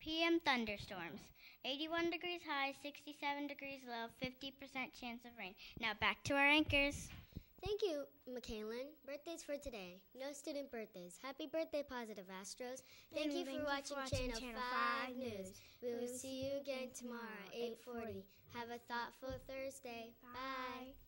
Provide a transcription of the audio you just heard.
p.m. thunderstorms. 81 degrees high, 67 degrees low, 50% chance of rain. Now back to our anchors. Thank you, McKaylin. Birthdays for today. No student birthdays. Happy birthday, Positive Astros. Thank you for watching Channel 5 News. We will see you again tomorrow, 8:40. Have a thoughtful Thursday. Bye.